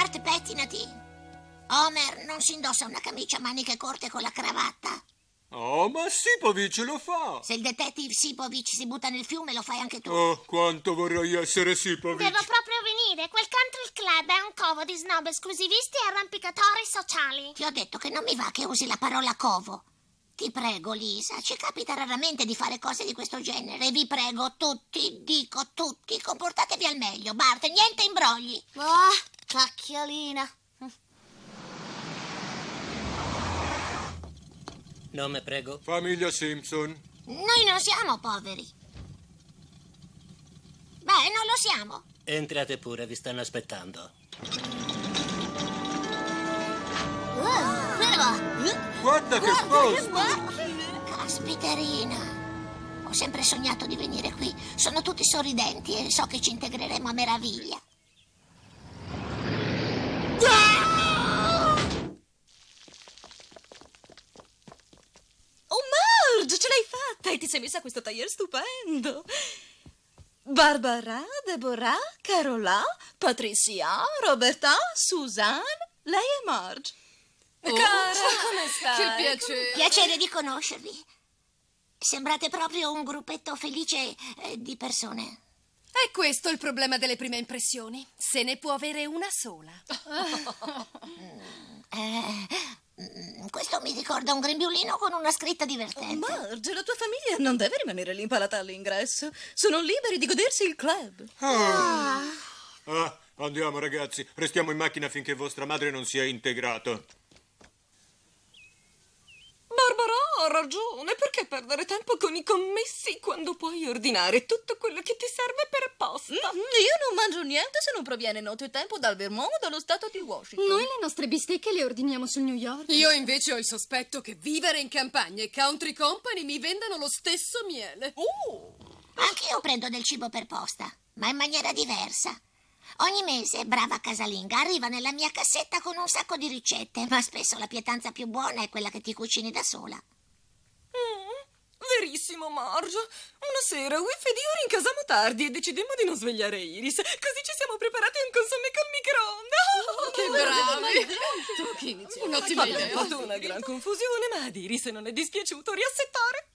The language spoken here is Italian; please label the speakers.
Speaker 1: Bart, pettinati. Homer non si indossa una camicia a maniche corte con la cravatta.
Speaker 2: Oh, ma Sipovic lo fa.
Speaker 1: Se il detective Sipovic si butta nel fiume, lo fai anche tu.
Speaker 2: Oh, quanto vorrei essere Sipovic.
Speaker 3: Devo proprio venire. Quel country club è un covo di snob esclusivisti e arrampicatori sociali.
Speaker 1: Ti ho detto che non mi va che usi la parola covo. Ti prego, Lisa, ci capita raramente di fare cose di questo genere. Vi prego, dico tutti, comportatevi al meglio. Bart, niente imbrogli.
Speaker 3: Oh, cacchiolina.
Speaker 4: Nome, prego.
Speaker 2: Famiglia Simpson.
Speaker 1: Noi non siamo poveri. Beh, non lo siamo.
Speaker 4: Entrate pure, vi stanno aspettando.
Speaker 2: Guarda che posto.
Speaker 1: Caspiterina. Ho sempre sognato di venire qui. Sono tutti sorridenti e so che ci integreremo a meraviglia.
Speaker 5: Ce l'hai fatta e ti sei messa questo tailleur stupendo. Barbara, Deborah, Carola, Patricia, Roberta, Suzanne, lei è Marge.
Speaker 6: Cara, come stai? Che piacere.
Speaker 1: Piacere di conoscervi. Sembrate proprio un gruppetto felice di persone.
Speaker 6: È questo il problema delle prime impressioni. Se ne può avere una sola.
Speaker 1: Questo mi ricorda un grembiulino con una scritta divertente.
Speaker 5: Marge, la tua famiglia non deve rimanere lì impalata all'ingresso. Sono liberi di godersi il club.
Speaker 2: Andiamo ragazzi, restiamo in macchina finché vostra madre non sia integrata.
Speaker 5: Barbara ha ragione. Perché perdere tempo con i commessi quando puoi ordinare tutto quello che ti serve per posta? Io non mangio niente se non proviene nottetempo dal Vermont o dallo stato di Washington.
Speaker 7: Noi le nostre bistecche le ordiniamo sul New York.
Speaker 6: Io invece ho il sospetto che vivere in campagna e country company mi vendano lo stesso miele.
Speaker 1: Anch'io prendo del cibo per posta, ma in maniera diversa. Ogni mese, brava casalinga, arriva nella mia cassetta con un sacco di ricette, ma spesso la pietanza più buona è quella che ti cucini da sola.
Speaker 5: Verissimo, Marge. Una sera Whiff ed io rincasamo tardi e decidemmo di non svegliare Iris. Così ci siamo preparati un consommé col microonde.
Speaker 6: Che bravi! Un'ottima idea.
Speaker 5: Abbiamo fatto una gran confusione, ma ad Iris non è dispiaciuto riassettare.